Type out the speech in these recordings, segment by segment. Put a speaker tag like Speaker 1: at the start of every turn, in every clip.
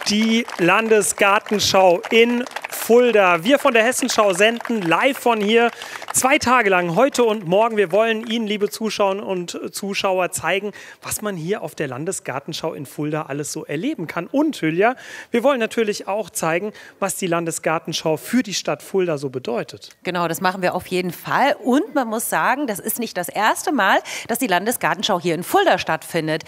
Speaker 1: Die Landesgartenschau in Fulda. Wir von der Hessenschau senden live von hier 2 Tage lang, heute und morgen. Wir wollen Ihnen, liebe Zuschauerinnen und Zuschauer, zeigen, was man hier auf der Landesgartenschau in Fulda alles so erleben kann. Und, Hülya, wir wollen natürlich auch zeigen, was die Landesgartenschau für die Stadt Fulda so bedeutet.
Speaker 2: Genau, das machen wir auf jeden Fall. Und man muss sagen, das ist nicht das erste Mal, dass die Landesgartenschau hier in Fulda stattfindet.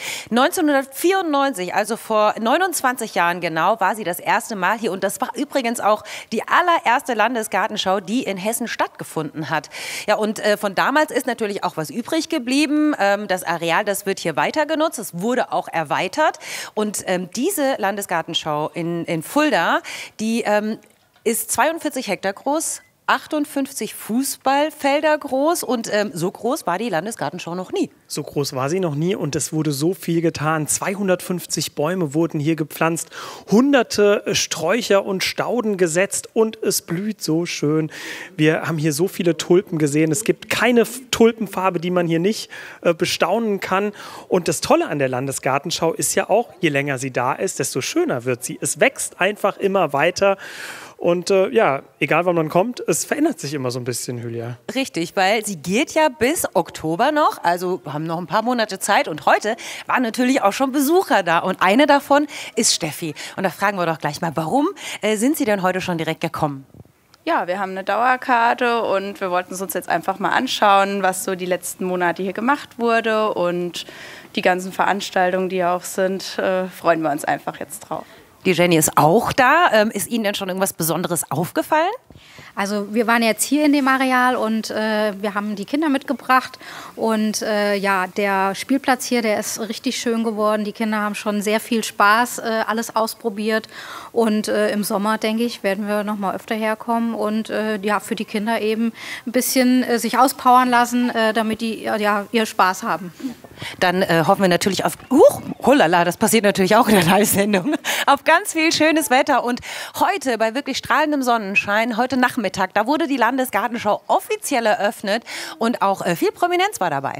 Speaker 2: 1994, also vor 29 Jahren genau, war sie das erste Mal hier. Und das war übrigens auch die allererste Landesgartenschau, die in Hessen stattgefunden hat. Ja, und von damals ist natürlich auch was übrig geblieben. Das Areal, das wird hier weiter genutzt. Es wurde auch erweitert. Und diese Landesgartenschau in Fulda, die ist 42 Hektar groß, 58 Fußballfelder groß und so groß war die Landesgartenschau noch nie.
Speaker 1: So groß war sie noch nie und es wurde so viel getan. 250 Bäume wurden hier gepflanzt, hunderte Sträucher und Stauden gesetzt und es blüht so schön. Wir haben hier so viele Tulpen gesehen. Es gibt keine Tulpenfarbe, die man hier nicht bestaunen kann. Und das Tolle an der Landesgartenschau ist ja auch, je länger sie da ist, desto schöner wird sie. Es wächst einfach immer weiter. Und ja, egal wann man kommt, es verändert sich immer so ein bisschen, Hülya.
Speaker 2: Richtig, weil sie geht ja bis Oktober noch, also haben noch ein paar Monate Zeit. Und heute waren natürlich auch schon Besucher da. Und eine davon ist Steffi. Und da fragen wir doch gleich mal, warum sind Sie denn heute schon direkt gekommen?
Speaker 3: Ja, wir haben eine Dauerkarte und wir wollten es uns jetzt einfach mal anschauen, was so die letzten Monate hier gemacht wurde. Und die ganzen Veranstaltungen, die auch sind, freuen wir uns einfach jetzt drauf.
Speaker 2: Die Jenny ist auch da. Ist Ihnen denn schon irgendwas Besonderes aufgefallen?
Speaker 4: Also wir waren jetzt hier in dem Areal und wir haben die Kinder mitgebracht. Und ja, der Spielplatz hier, der ist richtig schön geworden. Die Kinder haben schon sehr viel Spaß, alles ausprobiert. Und im Sommer, denke ich, werden wir noch mal öfter herkommen und ja, für die Kinder eben ein bisschen sich auspowern lassen, damit die ja, ihr Spaß haben.
Speaker 2: Dann hoffen wir natürlich auf, holala, das passiert natürlich auch in der Live-Sendung, auf ganz viel schönes Wetter. Und heute bei wirklich strahlendem Sonnenschein, heute Nachmittag, da wurde die Landesgartenschau offiziell eröffnet und auch viel Prominenz war dabei.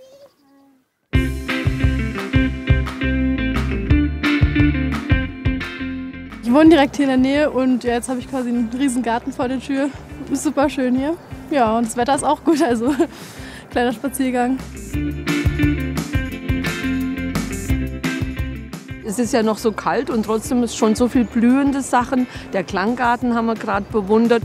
Speaker 5: Ich wohne direkt hier in der Nähe und jetzt habe ich quasi einen riesen Garten vor der Tür. Ist super schön hier. Ja, und das Wetter ist auch gut, also kleiner Spaziergang.
Speaker 6: Es ist ja noch so kalt und trotzdem ist schon so viel blühende Sachen. Der Klanggarten haben wir gerade bewundert.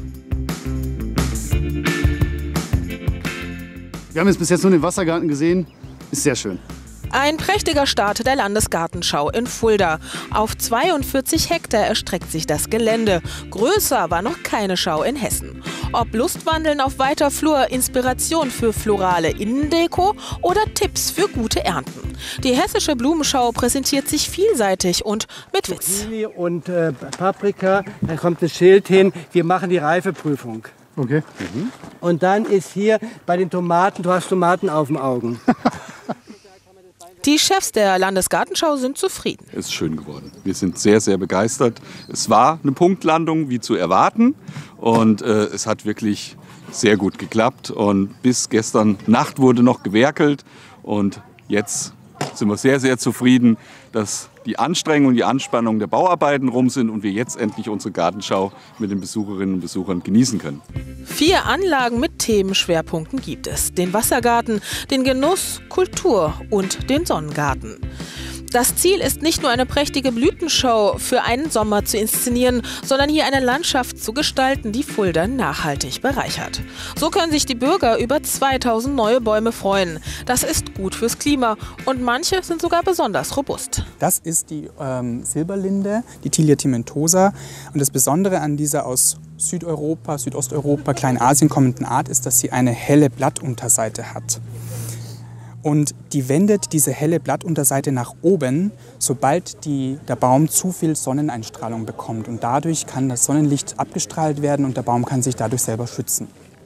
Speaker 7: Wir haben jetzt bis jetzt nur den Wassergarten gesehen. Ist sehr schön.
Speaker 8: Ein prächtiger Start der Landesgartenschau in Fulda. Auf 42 Hektar erstreckt sich das Gelände. Größer war noch keine Schau in Hessen. Ob Lustwandeln auf weiter Flur, Inspiration für florale Innendeko oder Tipps für gute Ernten. Die hessische Blumenschau präsentiert sich vielseitig und mit Witz.
Speaker 9: Zucchini und Paprika, da kommt das Schild hin, wir machen die Reifeprüfung.
Speaker 7: Okay.
Speaker 9: Und dann ist hier bei den Tomaten, du hast Tomaten auf den Augen.
Speaker 8: Die Chefs der Landesgartenschau sind zufrieden.
Speaker 10: Es ist schön geworden. Wir sind sehr, sehr begeistert. Es war eine Punktlandung, wie zu erwarten. Und es hat wirklich sehr gut geklappt. Und bis gestern Nacht wurde noch gewerkelt. Und jetzt sind wir sehr, sehr zufrieden, dass die Anstrengung und die Anspannung der Bauarbeiten rum sind und wir jetzt endlich unsere Gartenschau mit den Besucherinnen und Besuchern genießen können.
Speaker 8: 4 Anlagen mit Themenschwerpunkten gibt es. Den Wassergarten, den Genuss, Kultur und den Sonnengarten. Das Ziel ist nicht nur eine prächtige Blütenshow für einen Sommer zu inszenieren, sondern hier eine Landschaft zu gestalten, die Fulda nachhaltig bereichert. So können sich die Bürger über 2000 neue Bäume freuen. Das ist gut fürs Klima und manche sind sogar besonders robust.
Speaker 11: Das ist die Silberlinde, die Tilia tomentosa. Und das Besondere an dieser aus Südeuropa, Südosteuropa, Kleinasien kommenden Art ist, dass sie eine helle Blattunterseite hat. Und die wendet diese helle Blattunterseite nach oben, sobald der Baum zu viel Sonneneinstrahlung bekommt. Und dadurch kann das Sonnenlicht abgestrahlt werden und der Baum kann sich dadurch selber schützen.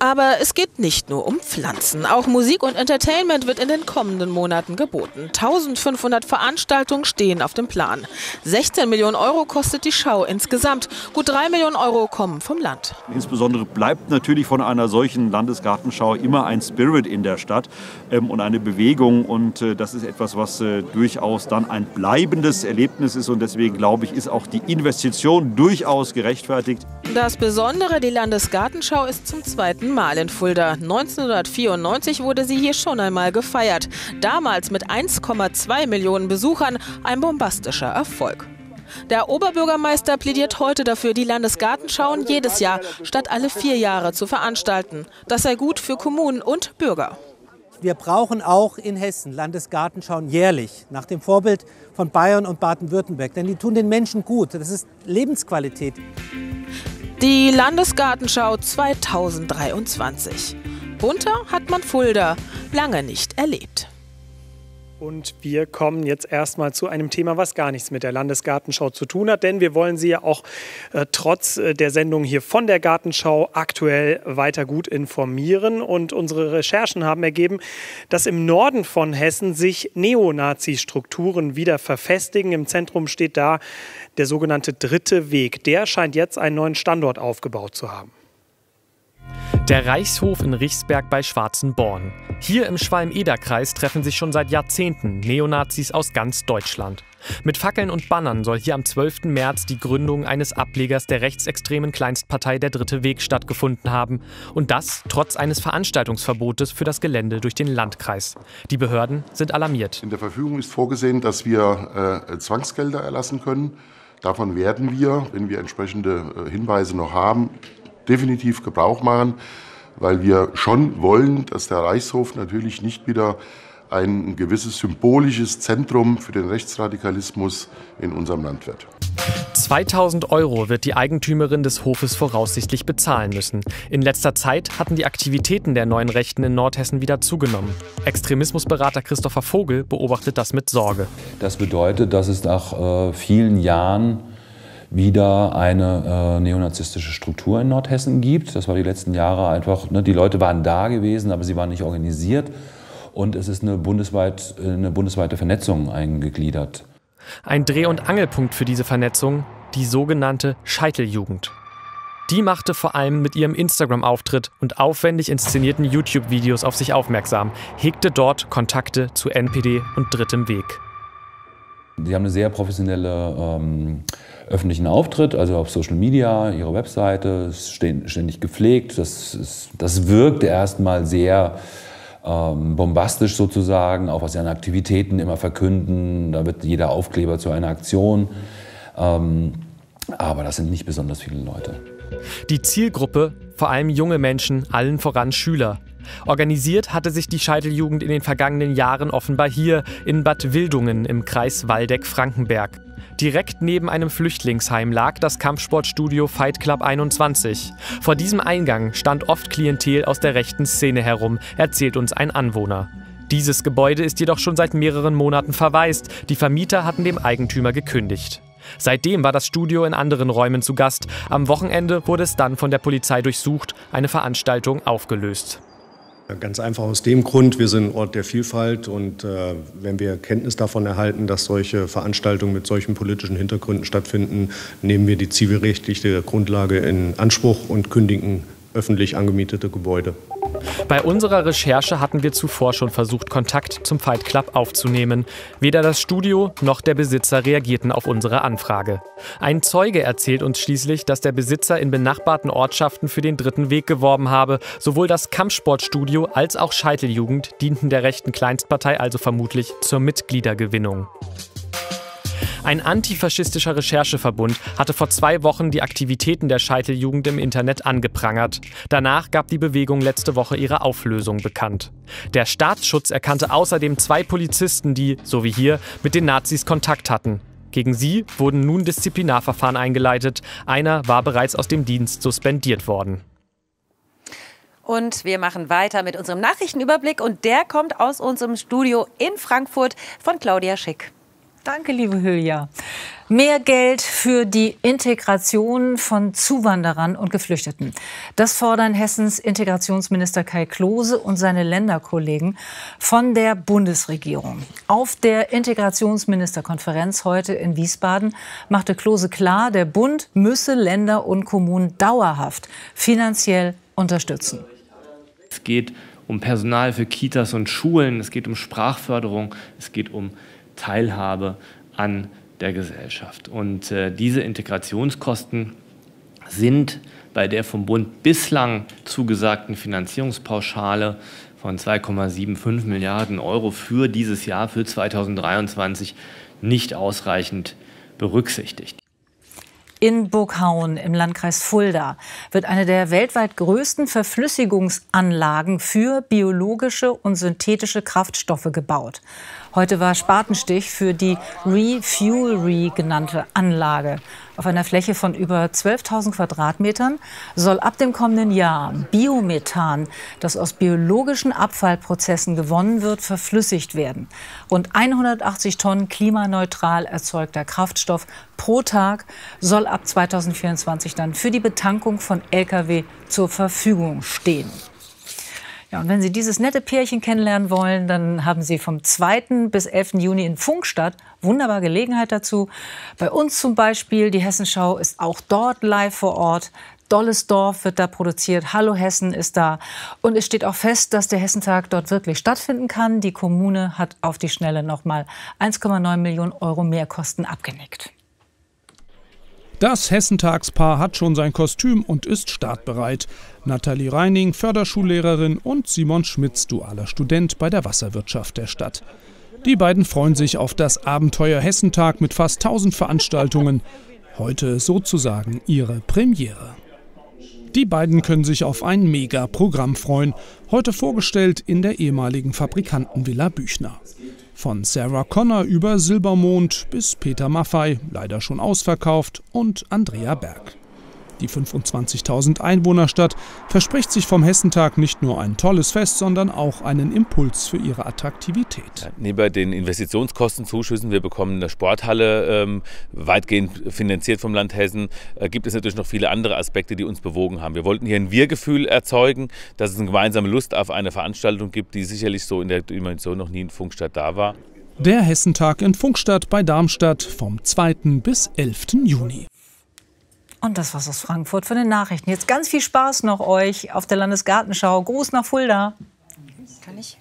Speaker 8: Aber es geht nicht nur um Pflanzen. Auch Musik und Entertainment wird in den kommenden Monaten geboten. 1500 Veranstaltungen stehen auf dem Plan. 16 Millionen Euro kostet die Schau insgesamt. Gut 3 Millionen Euro kommen vom Land.
Speaker 12: Insbesondere bleibt natürlich von einer solchen Landesgartenschau immer ein Spirit in der Stadt und eine Bewegung. Und das ist etwas, was durchaus dann ein bleibendes Erlebnis ist. Und deswegen, glaube ich, ist auch die Investition durchaus gerechtfertigt.
Speaker 8: Das Besondere, die Landesgartenschau ist zum zweiten Mal in Fulda. 1994 wurde sie hier schon einmal gefeiert. Damals mit 1,2 Millionen Besuchern, ein bombastischer Erfolg. Der Oberbürgermeister plädiert heute dafür, die Landesgartenschauen jedes Jahr statt alle 4 Jahre zu veranstalten. Das sei gut für Kommunen und Bürger.
Speaker 9: Wir brauchen auch in Hessen Landesgartenschauen jährlich, nach dem Vorbild von Bayern und Baden-Württemberg. Denn die tun den Menschen gut. Das ist Lebensqualität.
Speaker 8: Die Landesgartenschau 2023. Bunter hat man Fulda lange nicht erlebt.
Speaker 1: Und wir kommen jetzt erstmal zu einem Thema, was gar nichts mit der Landesgartenschau zu tun hat, denn wir wollen Sie ja auch trotz der Sendung hier von der Gartenschau aktuell weiter gut informieren. Und unsere Recherchen haben ergeben, dass im Norden von Hessen sich Neonazi-Strukturen wieder verfestigen. Im Zentrum steht da der sogenannte Dritte Weg. Der scheint jetzt einen neuen Standort aufgebaut zu haben.
Speaker 13: Der Reichshof in Richsberg bei Schwarzenborn. Hier im Schwalm-Eder-Kreis treffen sich schon seit Jahrzehnten Neonazis aus ganz Deutschland. Mit Fackeln und Bannern soll hier am 12. März die Gründung eines Ablegers der rechtsextremen Kleinstpartei Der Dritte Weg stattgefunden haben. Und das trotz eines Veranstaltungsverbotes für das Gelände durch den Landkreis. Die Behörden sind alarmiert.
Speaker 14: In der Verfügung ist vorgesehen, dass wir Zwangsgelder erlassen können. Davon werden wir, wenn wir entsprechende Hinweise noch haben, definitiv Gebrauch machen, weil wir schon wollen, dass der Reichshof natürlich nicht wieder ein gewisses symbolisches Zentrum für den Rechtsradikalismus in unserem Land wird.
Speaker 13: 2.000 € wird die Eigentümerin des Hofes voraussichtlich bezahlen müssen. In letzter Zeit hatten die Aktivitäten der neuen Rechten in Nordhessen wieder zugenommen. Extremismusberater Christopher Vogel beobachtet das mit Sorge.
Speaker 15: Das bedeutet, dass es nach vielen Jahren wieder eine neonazistische Struktur in Nordhessen gibt. Das war die letzten Jahre einfach, die Leute waren da gewesen, aber sie waren nicht organisiert. Und es ist eine bundesweite Vernetzung eingegliedert.
Speaker 13: Ein Dreh- und Angelpunkt für diese Vernetzung, die sogenannte Scheiteljugend. Die machte vor allem mit ihrem Instagram-Auftritt und aufwendig inszenierten YouTube-Videos auf sich aufmerksam, hegte dort Kontakte zu NPD und Drittem Weg.
Speaker 15: Sie haben eine sehr professionelle öffentlichen Auftritt, also auf Social Media, ihre Webseite, ist ständig gepflegt. Das wirkt erstmal sehr bombastisch sozusagen, auch was sie an Aktivitäten immer verkünden. Da wird jeder Aufkleber zu einer Aktion. Aber das sind nicht besonders viele Leute.
Speaker 13: Die Zielgruppe, vor allem junge Menschen, allen voran Schüler. Organisiert hatte sich die Scheiteljugend in den vergangenen Jahren offenbar hier in Bad Wildungen im Kreis Waldeck-Frankenberg. Direkt neben einem Flüchtlingsheim lag das Kampfsportstudio Fight Club 21. Vor diesem Eingang stand oft Klientel aus der rechten Szene herum, erzählt uns ein Anwohner. Dieses Gebäude ist jedoch schon seit mehreren Monaten verwaist. Die Vermieter hatten dem Eigentümer gekündigt. Seitdem war das Studio in anderen Räumen zu Gast. Am Wochenende wurde es dann von der Polizei durchsucht, eine Veranstaltung aufgelöst.
Speaker 16: Ganz einfach aus dem Grund, wir sind ein Ort der Vielfalt und wenn wir Kenntnis davon erhalten, dass solche Veranstaltungen mit solchen politischen Hintergründen stattfinden, nehmen wir die zivilrechtliche Grundlage in Anspruch und kündigen öffentlich angemietete Gebäude.
Speaker 13: Bei unserer Recherche hatten wir zuvor schon versucht, Kontakt zum Fight Club aufzunehmen. Weder das Studio noch der Besitzer reagierten auf unsere Anfrage. Ein Zeuge erzählt uns schließlich, dass der Besitzer in benachbarten Ortschaften für den Dritten Weg geworben habe. Sowohl das Kampfsportstudio als auch Scheiteljugend dienten der rechten Kleinstpartei also vermutlich zur Mitgliedergewinnung. Ein antifaschistischer Rechercheverbund hatte vor 2 Wochen die Aktivitäten der Scheiteljugend im Internet angeprangert. Danach gab die Bewegung letzte Woche ihre Auflösung bekannt. Der Staatsschutz erkannte außerdem 2 Polizisten, die, so wie hier, mit den Nazis Kontakt hatten. Gegen sie wurden nun Disziplinarverfahren eingeleitet. Einer war bereits aus dem Dienst suspendiert worden.
Speaker 2: Und wir machen weiter mit unserem Nachrichtenüberblick und der kommt aus unserem Studio in Frankfurt von Claudia Schick.
Speaker 17: Danke, liebe Hülya. Mehr Geld für die Integration von Zuwanderern und Geflüchteten. Das fordern Hessens Integrationsminister Kai Klose und seine Länderkollegen von der Bundesregierung. Auf der Integrationsministerkonferenz heute in Wiesbaden machte Klose klar, der Bund müsse Länder und Kommunen dauerhaft finanziell unterstützen.
Speaker 18: Es geht um Personal für Kitas und Schulen, es geht um Sprachförderung, es geht um Teilhabe an der Gesellschaft. Und diese Integrationskosten sind bei der vom Bund bislang zugesagten Finanzierungspauschale von 2,75 Milliarden Euro für dieses Jahr, für 2023, nicht ausreichend berücksichtigt.
Speaker 17: In Burghauen im Landkreis Fulda wird eine der weltweit größten Verflüssigungsanlagen für biologische und synthetische Kraftstoffe gebaut. Heute war Spatenstich für die Refuelery genannte Anlage. Auf einer Fläche von über 12.000 Quadratmetern soll ab dem kommenden Jahr Biomethan, das aus biologischen Abfallprozessen gewonnen wird, verflüssigt werden. Rund 180 Tonnen klimaneutral erzeugter Kraftstoff pro Tag soll ab 2024 dann für die Betankung von Lkw zur Verfügung stehen. Ja, und wenn Sie dieses nette Pärchen kennenlernen wollen, dann haben Sie vom 2. bis 11. Juni in Pfungstadt wunderbar Gelegenheit dazu. Bei uns zum Beispiel, die Hessenschau ist auch dort live vor Ort. Dolles Dorf wird da produziert, Hallo Hessen ist da. Und es steht auch fest, dass der Hessentag dort wirklich stattfinden kann. Die Kommune hat auf die Schnelle noch mal 1,9 Millionen Euro Mehrkosten abgenickt.
Speaker 19: Das Hessentagspaar hat schon sein Kostüm und ist startbereit. Nathalie Reining, Förderschullehrerin, und Simon Schmitz, dualer Student bei der Wasserwirtschaft der Stadt. Die beiden freuen sich auf das Abenteuer Hessentag mit fast 1000 Veranstaltungen. Heute sozusagen ihre Premiere. Die beiden können sich auf ein Mega-Programm freuen. Heute vorgestellt in der ehemaligen Fabrikantenvilla Büchner. Von Sarah Connor über Silbermond bis Peter Maffay, leider schon ausverkauft, und Andrea Berg. Die 25.000 Einwohnerstadt verspricht sich vom Hessentag nicht nur ein tolles Fest, sondern auch einen Impuls für ihre Attraktivität.
Speaker 20: Ja, neben den Investitionskostenzuschüssen, wir bekommen eine Sporthalle, weitgehend finanziert vom Land Hessen, gibt es natürlich noch viele andere Aspekte, die uns bewogen haben. Wir wollten hier ein Wir-Gefühl erzeugen, dass es eine gemeinsame Lust auf eine Veranstaltung gibt, die sicherlich so in der Dimension noch nie in Pfungstadt da war.
Speaker 19: Der Hessentag in Pfungstadt bei Darmstadt vom 2. bis 11. Juni.
Speaker 17: Und das war's aus Frankfurt für den Nachrichten. Jetzt ganz viel Spaß noch euch auf der Landesgartenschau. Gruß nach Fulda.
Speaker 2: Kann ich?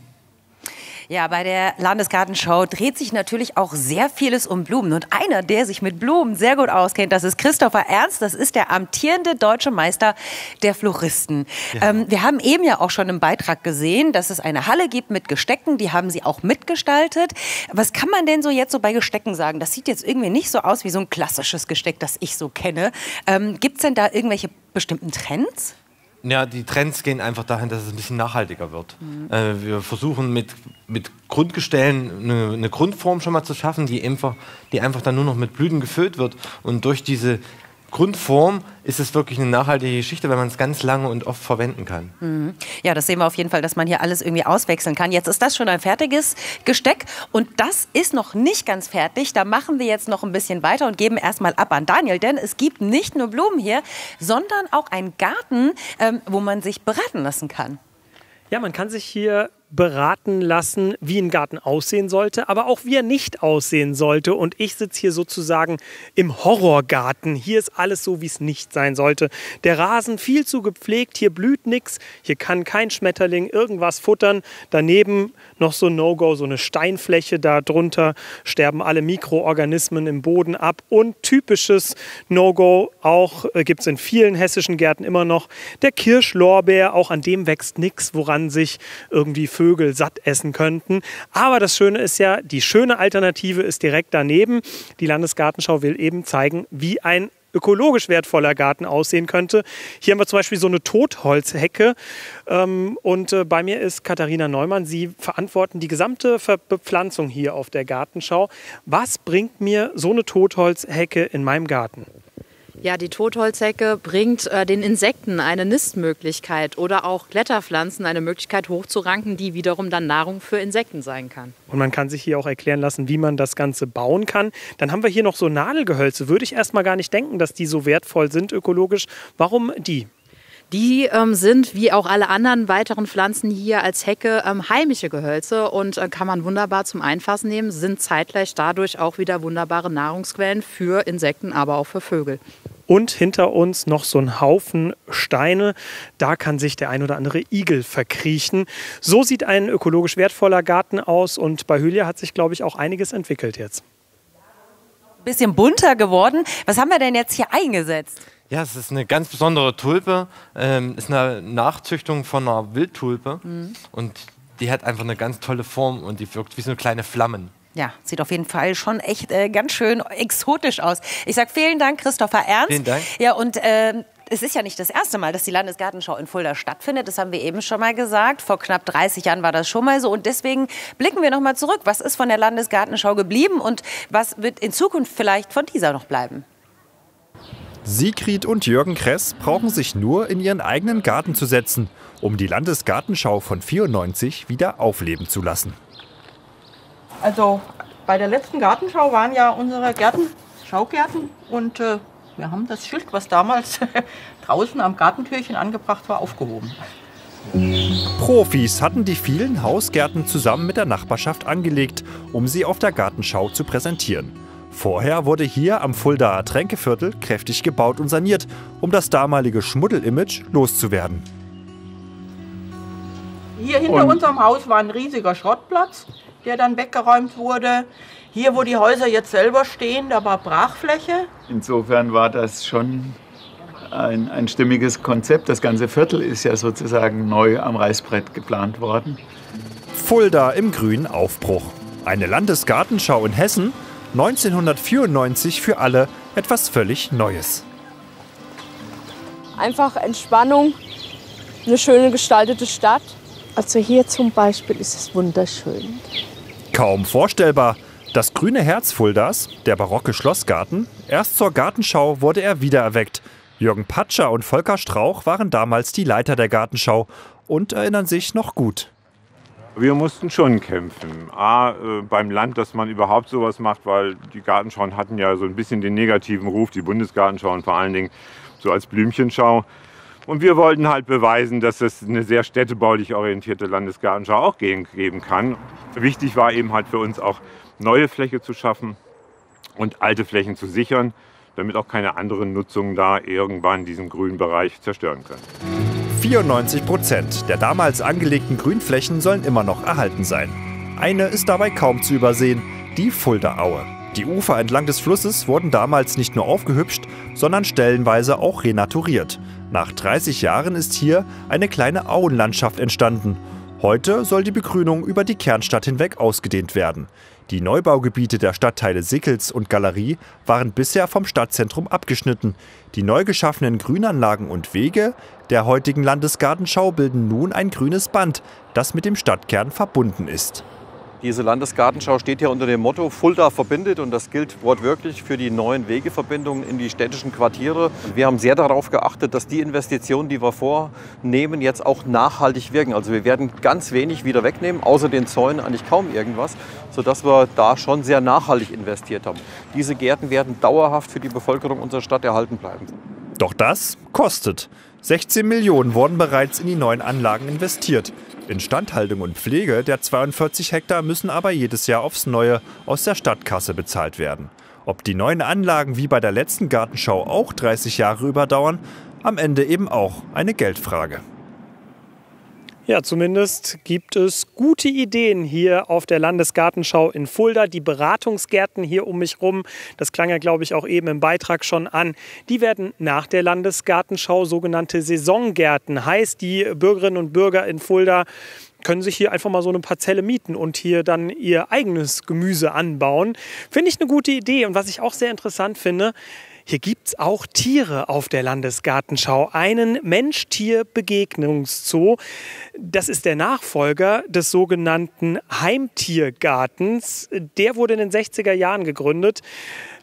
Speaker 2: Ja, bei der Landesgartenschau dreht sich natürlich auch sehr vieles um Blumen. Und einer, der sich mit Blumen sehr gut auskennt, das ist Christopher Ernst. Das ist der amtierende deutsche Meister der Floristen. Ja. Wir haben eben ja auch schon im Beitrag gesehen, dass es eine Halle gibt mit Gestecken. Die haben Sie auch mitgestaltet. Was kann man denn so jetzt so bei Gestecken sagen? Das sieht jetzt irgendwie nicht so aus wie so ein klassisches Gesteck, das ich so kenne. Gibt es denn da irgendwelche bestimmten Trends?
Speaker 21: Ja, die Trends gehen einfach dahin, dass es ein bisschen nachhaltiger wird. Wir versuchen mit Grundgestellen eine Grundform schon mal zu schaffen, die einfach dann nur noch mit Blüten gefüllt wird. Und durch diese Grundform ist es wirklich eine nachhaltige Geschichte, weil man es ganz lange und oft verwenden kann.
Speaker 2: Mhm. Ja, das sehen wir auf jeden Fall, dass man hier alles irgendwie auswechseln kann. Jetzt ist das schon ein fertiges Gesteck und das ist noch nicht ganz fertig. Da machen wir jetzt noch ein bisschen weiter und geben erstmal ab an Daniel, denn es gibt nicht nur Blumen hier, sondern auch einen Garten, wo man sich beraten lassen kann.
Speaker 1: Ja, man kann sich hier beraten lassen, wie ein Garten aussehen sollte, aber auch wie er nicht aussehen sollte. Und ich sitze hier sozusagen im Horrorgarten. Hier ist alles so, wie es nicht sein sollte. Der Rasen viel zu gepflegt, hier blüht nichts, hier kann kein Schmetterling irgendwas futtern. Daneben noch so ein No-Go, so eine Steinfläche, darunter sterben alle Mikroorganismen im Boden ab. Und typisches No-Go, auch gibt es in vielen hessischen Gärten immer noch, der Kirschlorbeer, auch an dem wächst nichts, woran sich irgendwie Vögel satt essen könnten. Aber das Schöne ist ja, die schöne Alternative ist direkt daneben. Die Landesgartenschau will eben zeigen, wie ein ökologisch wertvoller Garten aussehen könnte. Hier haben wir zum Beispiel so eine Totholzhecke und bei mir ist Katharina Neumann. Sie verantworten die gesamte Bepflanzung hier auf der Gartenschau. Was bringt mir so eine Totholzhecke in meinem Garten?
Speaker 3: Ja, die Totholzhecke bringt den Insekten eine Nistmöglichkeit oder auch Kletterpflanzen eine Möglichkeit hochzuranken, die wiederum dann Nahrung für Insekten sein kann.
Speaker 1: Und man kann sich hier auch erklären lassen, wie man das Ganze bauen kann. Dann haben wir hier noch so Nadelgehölze. Würde ich erst mal gar nicht denken, dass die so wertvoll sind ökologisch. Warum die?
Speaker 3: Die sind, wie auch alle anderen weiteren Pflanzen hier als Hecke, heimische Gehölze und kann man wunderbar zum Einfassen nehmen, sind zeitgleich dadurch auch wieder wunderbare Nahrungsquellen für Insekten, aber auch für Vögel.
Speaker 1: Und hinter uns noch so ein Haufen Steine. Da kann sich der ein oder andere Igel verkriechen. So sieht ein ökologisch wertvoller Garten aus. Und bei Hylja hat sich, glaube ich, auch einiges entwickelt jetzt.
Speaker 2: Bisschen bunter geworden. Was haben wir denn jetzt hier eingesetzt?
Speaker 21: Ja, es ist eine ganz besondere Tulpe. Ist eine Nachzüchtung von einer Wildtulpe. Und die hat einfach eine ganz tolle Form und die wirkt wie so kleine Flammen.
Speaker 2: Ja, sieht auf jeden Fall schon echt ganz schön exotisch aus. Ich sage vielen Dank, Christopher Ernst.
Speaker 21: Vielen Dank.
Speaker 2: Ja, und es ist ja nicht das erste Mal, dass die Landesgartenschau in Fulda stattfindet. Das haben wir eben schon mal gesagt. Vor knapp 30 Jahren war das schon mal so. Und deswegen blicken wir noch mal zurück. Was ist von der Landesgartenschau geblieben und was wird in Zukunft vielleicht von dieser noch bleiben?
Speaker 22: Sigrid und Jürgen Kress brauchen sich nur in ihren eigenen Garten zu setzen, um die Landesgartenschau von 94 wieder aufleben zu lassen.
Speaker 23: Also bei der letzten Gartenschau waren ja unsere Gärten Schaugärten und wir haben das Schild, was damals draußen am Gartentürchen angebracht war, aufgehoben.
Speaker 22: Profis hatten die vielen Hausgärten zusammen mit der Nachbarschaft angelegt, um sie auf der Gartenschau zu präsentieren. Vorher wurde hier am Fuldaer Tränkeviertel kräftig gebaut und saniert, um das damalige Schmuddel-Image loszuwerden.
Speaker 23: Hier hinter unserem Haus war ein riesiger Schrottplatz, der dann weggeräumt wurde. Hier, wo die Häuser jetzt selber stehen, da war Brachfläche.
Speaker 24: Insofern war das schon ein stimmiges Konzept. Das ganze Viertel ist ja sozusagen neu am Reißbrett geplant worden.
Speaker 22: Fulda im grünen Aufbruch. Eine Landesgartenschau in Hessen, 1994 für alle etwas völlig Neues.
Speaker 25: Einfach Entspannung, eine schöne gestaltete Stadt. Also hier zum Beispiel ist es wunderschön.
Speaker 22: Kaum vorstellbar. Das grüne Herz Fuldas, der barocke Schlossgarten, erst zur Gartenschau wurde er wiedererweckt. Jürgen Patscher und Volker Strauch waren damals die Leiter der Gartenschau und erinnern sich noch gut.
Speaker 26: Wir mussten schon kämpfen. Beim Land, dass man überhaupt sowas macht, weil die Gartenschauen hatten ja so ein bisschen den negativen Ruf, die Bundesgartenschauen vor allen Dingen so als Blümchenschau. Und wir wollten halt beweisen, dass es eine sehr städtebaulich orientierte Landesgartenschau auch geben kann. Wichtig war eben halt für uns auch, neue Fläche zu schaffen und alte Flächen zu sichern, damit auch keine anderen Nutzungen da irgendwann diesen grünen Bereich zerstören können.
Speaker 22: 94% der damals angelegten Grünflächen sollen immer noch erhalten sein. Eine ist dabei kaum zu übersehen, die Fuldaaue. Die Ufer entlang des Flusses wurden damals nicht nur aufgehübscht, sondern stellenweise auch renaturiert. Nach 30 Jahren ist hier eine kleine Auenlandschaft entstanden. Heute soll die Begrünung über die Kernstadt hinweg ausgedehnt werden. Die Neubaugebiete der Stadtteile Sickels und Galerie waren bisher vom Stadtzentrum abgeschnitten. Die neu geschaffenen Grünanlagen und Wege der heutigen Landesgartenschau bilden nun ein grünes Band, das mit dem Stadtkern verbunden ist.
Speaker 27: Diese Landesgartenschau steht ja unter dem Motto Fulda verbindet und das gilt wortwörtlich für die neuen Wegeverbindungen in die städtischen Quartiere. Wir haben sehr darauf geachtet, dass die Investitionen, die wir vornehmen, jetzt auch nachhaltig wirken. Also wir werden ganz wenig wieder wegnehmen, außer den Zäunen eigentlich kaum irgendwas, sodass wir da schon sehr nachhaltig investiert haben. Diese Gärten werden dauerhaft für die Bevölkerung unserer Stadt erhalten bleiben.
Speaker 22: Doch das kostet. 16 Millionen wurden bereits in die neuen Anlagen investiert. Instandhaltung und Pflege der 42 Hektar müssen aber jedes Jahr aufs Neue aus der Stadtkasse bezahlt werden. Ob die neuen Anlagen wie bei der letzten Gartenschau auch 30 Jahre überdauern, am Ende eben auch eine Geldfrage.
Speaker 1: Ja, zumindest gibt es gute Ideen hier auf der Landesgartenschau in Fulda. Die Beratungsgärten hier um mich rum, das klang ja, glaube ich, auch eben im Beitrag schon an, die werden nach der Landesgartenschau sogenannte Saisongärten. Heißt, die Bürgerinnen und Bürger in Fulda können sich hier einfach mal so eine Parzelle mieten und hier dann ihr eigenes Gemüse anbauen. Finde ich eine gute Idee. Und was ich auch sehr interessant finde, hier gibt es auch Tiere auf der Landesgartenschau. Einen Mensch-Tier-Begegnungszoo. Das ist der Nachfolger des sogenannten Heimtiergartens. Der wurde in den 60er Jahren gegründet.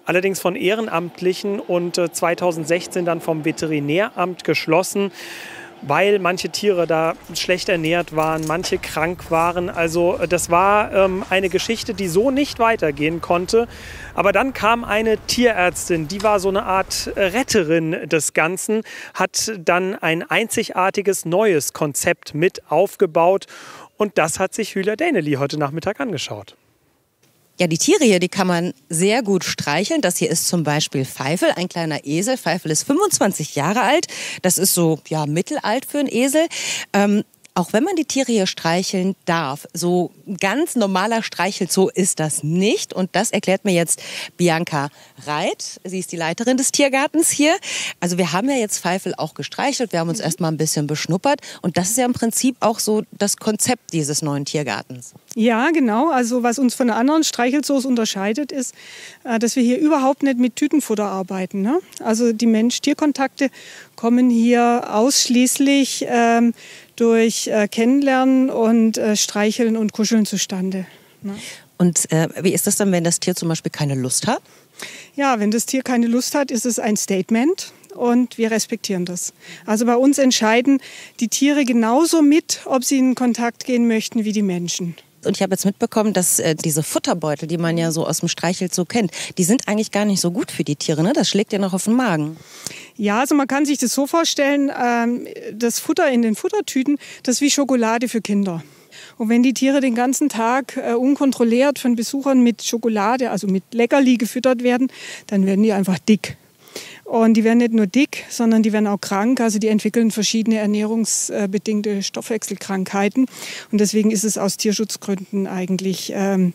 Speaker 1: allerdings von Ehrenamtlichen und 2016 dann vom Veterinäramt geschlossen, weil manche Tiere da schlecht ernährt waren, manche krank waren. Also das war eine Geschichte, die so nicht weitergehen konnte. Aber dann kam eine Tierärztin, die war so eine Art Retterin des Ganzen, hat dann ein einzigartiges neues Konzept mit aufgebaut. Und das hat sich Hüla Däneli heute Nachmittag angeschaut.
Speaker 2: Ja, die Tiere hier, die kann man sehr gut streicheln. Das hier ist zum Beispiel Pfeifel, ein kleiner Esel. Pfeifel ist 25 Jahre alt. Das ist so, ja, mittelalt für einen Esel. Auch wenn man die Tiere hier streicheln darf, so ganz normaler Streichelzoo ist das nicht. Und das erklärt mir jetzt Bianca Reit. Sie ist die Leiterin des Tiergartens hier. Also wir haben ja jetzt Pfeifel auch gestreichelt. Wir haben uns erst mal ein bisschen beschnuppert. Und das ist ja im Prinzip auch so das Konzept dieses neuen Tiergartens.
Speaker 4: Ja, genau. Also was uns von anderen Streichelzoos unterscheidet, ist, dass wir hier überhaupt nicht mit Tütenfutter arbeiten, ne? Also die Mensch-Tier-Kontakte kommen hier ausschließlich durch Kennenlernen und Streicheln und Kuscheln zustande. Ne?
Speaker 2: Und wie ist das dann, wenn das Tier zum Beispiel keine Lust hat?
Speaker 4: Ja, wenn das Tier keine Lust hat, ist es ein Statement. Und wir respektieren das. Also bei uns entscheiden die Tiere genauso mit, ob sie in Kontakt gehen möchten wie die Menschen.
Speaker 2: Und ich habe jetzt mitbekommen, dass diese Futterbeutel, die man ja so aus dem Streichelzoo kennt, die sind eigentlich gar nicht so gut für die Tiere, ne? Das schlägt ja noch auf den Magen.
Speaker 4: Ja, also man kann sich das so vorstellen, das Futter in den Futtertüten, das ist wie Schokolade für Kinder. Und wenn die Tiere den ganzen Tag unkontrolliert von Besuchern mit Schokolade, also mit Leckerli gefüttert werden, dann werden die einfach dick. Und die werden nicht nur dick, sondern die werden auch krank. Also die entwickeln verschiedene ernährungsbedingte Stoffwechselkrankheiten. Und deswegen ist es aus Tierschutzgründen eigentlich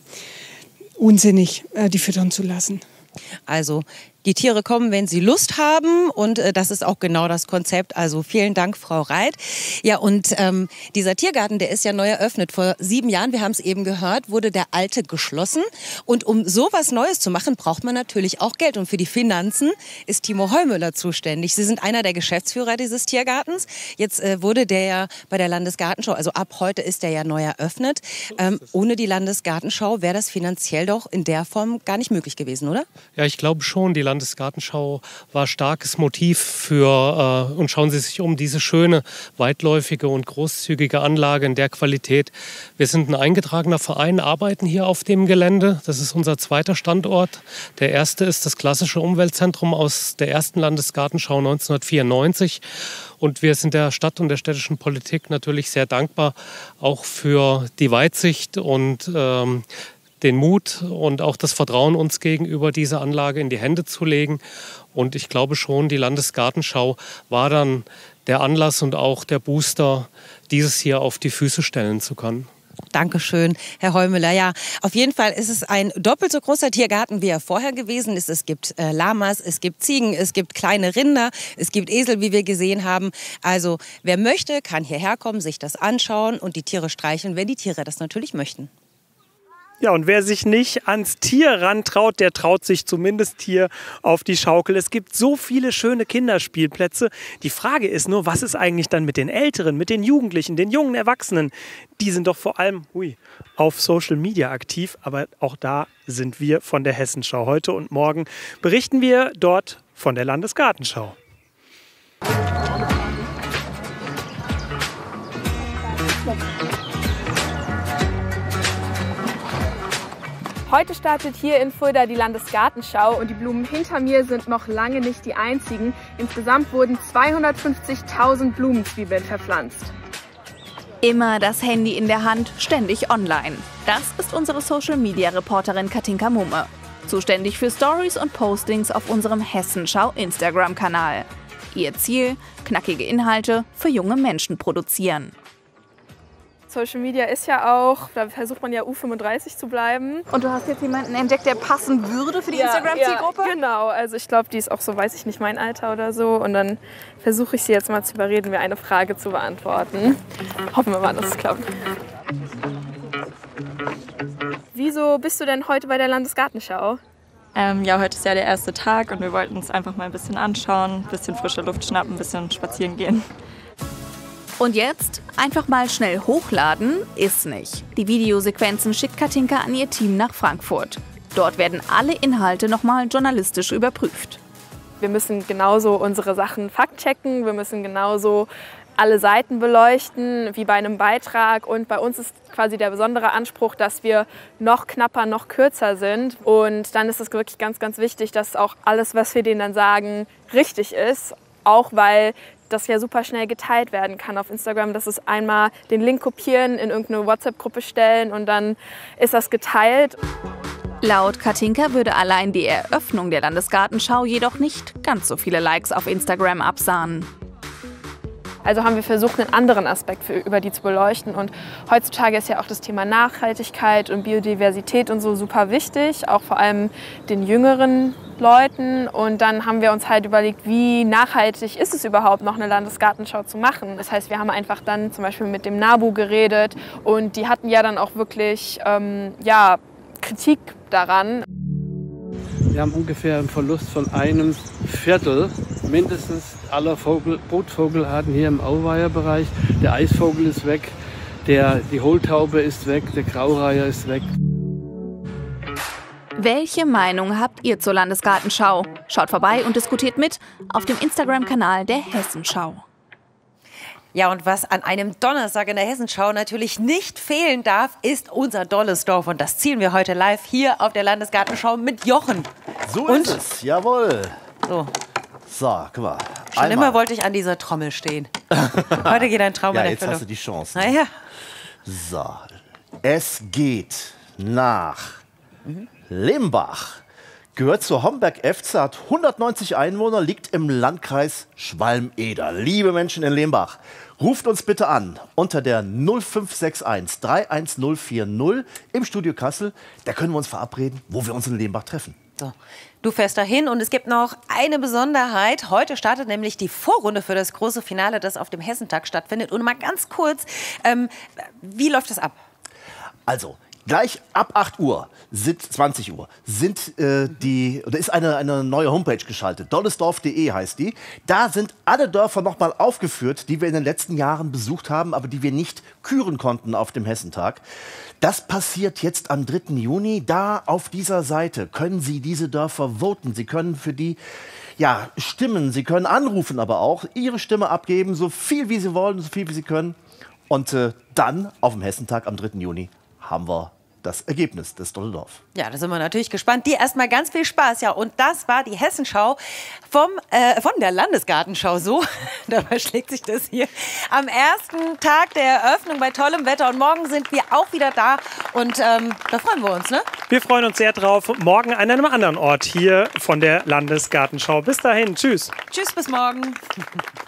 Speaker 4: unsinnig, die füttern zu lassen.
Speaker 2: Also die Tiere kommen, wenn sie Lust haben, und das ist auch genau das Konzept. Also vielen Dank, Frau Reit. Ja, und dieser Tiergarten, der ist ja neu eröffnet. Vor 7 Jahren, wir haben es eben gehört, wurde der alte geschlossen. Und um sowas Neues zu machen, braucht man natürlich auch Geld. Und für die Finanzen ist Timo Heumüller zuständig. Sie sind einer der Geschäftsführer dieses Tiergartens. Jetzt wurde der ja bei der Landesgartenschau, also ab heute ist der ja neu eröffnet. Ohne die Landesgartenschau wäre das finanziell doch in der Form gar nicht möglich gewesen, oder?
Speaker 5: Ja, ich glaube schon. Die Landesgartenschau war starkes Motiv für, und schauen Sie sich um, diese schöne, weitläufige und großzügige Anlage in der Qualität. Wir sind ein eingetragener Verein, arbeiten hier auf dem Gelände. Das ist unser zweiter Standort. Der erste ist das klassische Umweltzentrum aus der ersten Landesgartenschau 1994. Und wir sind der Stadt und der städtischen Politik natürlich sehr dankbar, auch für die Weitsicht und den Mut und auch das Vertrauen uns gegenüber, diese Anlage in die Hände zu legen. Und ich glaube schon, die Landesgartenschau war dann der Anlass und auch der Booster, dieses hier auf die Füße stellen zu können.
Speaker 2: Dankeschön, Herr Heumüller. Ja, auf jeden Fall ist es ein doppelt so großer Tiergarten, wie er vorher gewesen ist. Es gibt Lamas, es gibt Ziegen, es gibt kleine Rinder, es gibt Esel, wie wir gesehen haben. Also wer möchte, kann hierher kommen, sich das anschauen und die Tiere streicheln, wenn die Tiere das natürlich möchten.
Speaker 1: Ja, und wer sich nicht ans Tier rantraut, der traut sich zumindest hier auf die Schaukel. Es gibt so viele schöne Kinderspielplätze. Die Frage ist nur, was ist eigentlich dann mit den Älteren, mit den Jugendlichen, den jungen Erwachsenen? Die sind doch vor allem auf Social Media aktiv, aber auch da sind wir von der Hessenschau. Heute und morgen berichten wir dort von der Landesgartenschau.
Speaker 25: Heute startet hier in Fulda die Landesgartenschau und die Blumen hinter mir sind noch lange nicht die einzigen. Insgesamt wurden 250.000 Blumenzwiebeln verpflanzt.
Speaker 6: Immer das Handy in der Hand, ständig online. Das ist unsere Social-Media-Reporterin Katinka Mumme. Zuständig für Stories und Postings auf unserem Hessenschau-Instagram-Kanal. Ihr Ziel: knackige Inhalte für junge Menschen produzieren.
Speaker 25: Social Media ist ja auch, da versucht man ja U35 zu bleiben.
Speaker 6: Und du hast jetzt jemanden entdeckt, der passen würde für die Instagram-Zielgruppe?
Speaker 25: Ja, genau. Also ich glaube, die ist auch so, weiß ich nicht, mein Alter oder so. Und dann versuche ich sie jetzt mal zu überreden, mir eine Frage zu beantworten. Hoffen wir mal, dass es klappt. Wieso bist du denn heute bei der Landesgartenschau?
Speaker 7: Ja, heute ist ja der erste Tag und wir wollten uns einfach mal ein bisschen anschauen, ein bisschen frische Luft schnappen, ein bisschen spazieren gehen.
Speaker 6: Und jetzt einfach mal schnell hochladen ist nicht. Die Videosequenzen schickt Katinka an ihr Team nach Frankfurt. Dort werden alle Inhalte nochmal journalistisch überprüft.
Speaker 25: Wir müssen genauso unsere Sachen faktchecken, wir müssen genauso alle Seiten beleuchten, wie bei einem Beitrag. Und bei uns ist quasi der besondere Anspruch, dass wir noch knapper, noch kürzer sind. Und dann ist es wirklich ganz, ganz wichtig, dass auch alles, was wir denen dann sagen, richtig ist. Auch weil das ja super schnell geteilt werden kann auf Instagram. Das ist einmal den Link kopieren, in irgendeine WhatsApp-Gruppe stellen und dann ist das geteilt.
Speaker 6: Laut Katinka würde allein die Eröffnung der Landesgartenschau jedoch nicht ganz so viele Likes auf Instagram absahnen.
Speaker 25: Also haben wir versucht, einen anderen Aspekt über die zu beleuchten. Und heutzutage ist ja auch das Thema Nachhaltigkeit und Biodiversität und so super wichtig, auch vor allem den jüngeren Leuten. Und dann haben wir uns halt überlegt, wie nachhaltig ist es überhaupt, noch eine Landesgartenschau zu machen. Das heißt, wir haben einfach dann zum Beispiel mit dem NABU geredet und die hatten ja dann auch wirklich Kritik daran.
Speaker 8: Wir haben ungefähr einen Verlust von 1/4 mindestens aller Brutvogelarten hier im Auweierbereich. Der Eisvogel ist weg, die Hohltaube ist weg, der Graureiher ist weg.
Speaker 6: Welche Meinung habt ihr zur Landesgartenschau? Schaut vorbei und diskutiert mit auf dem Instagram-Kanal der Hessenschau.
Speaker 2: Ja, und was an einem Donnerstag in der Hessenschau natürlich nicht fehlen darf, ist unser Dollesdorf. Und das ziehen wir heute live hier auf der Landesgartenschau mit Jochen.
Speaker 9: So ist es, jawohl. So, guck mal.
Speaker 2: Schon immer wollte ich an dieser Trommel stehen. Heute geht ein Traum in
Speaker 9: Ja,
Speaker 2: Erfüllung.
Speaker 9: jetzt hast du die Chance.
Speaker 2: Naja.
Speaker 9: So, es geht nach Lembach. Gehört zur Homberg-Efze, hat 190 Einwohner, liegt im Landkreis Schwalm-Eder. Liebe Menschen in Lembach, ruft uns bitte an unter der 0561 31040 im Studio Kassel. Da können wir uns verabreden, wo wir uns in Lembach treffen.
Speaker 2: So. Du fährst dahin und es gibt noch eine Besonderheit. Heute startet nämlich die Vorrunde für das große Finale, das auf dem Hessentag stattfindet. Und mal ganz kurz, wie läuft das ab?
Speaker 9: Also, gleich ab 8 Uhr, 20 Uhr, ist eine neue Homepage geschaltet. Dollesdorf.de heißt die. Da sind alle Dörfer noch mal aufgeführt, die wir in den letzten Jahren besucht haben, aber die wir nicht küren konnten auf dem Hessentag. Das passiert jetzt am 3. Juni. Da auf dieser Seite können Sie diese Dörfer voten. Sie können für die stimmen. Sie können anrufen, aber auch Ihre Stimme abgeben, so viel wie Sie wollen, so viel wie Sie können. Und dann auf dem Hessentag am 3. Juni haben wir das Ergebnis des Dollesdorf.
Speaker 2: Ja, da sind wir natürlich gespannt. Dir erstmal ganz viel Spaß. Ja, und das war die Hessenschau von der Landesgartenschau. So, da verschlägt sich das hier. Am ersten Tag der Eröffnung bei tollem Wetter. Und morgen sind wir auch wieder da. Und da freuen wir uns, ne?
Speaker 1: Wir freuen uns sehr drauf. Morgen an einem anderen Ort hier von der Landesgartenschau. Bis dahin. Tschüss.
Speaker 2: Tschüss, bis morgen.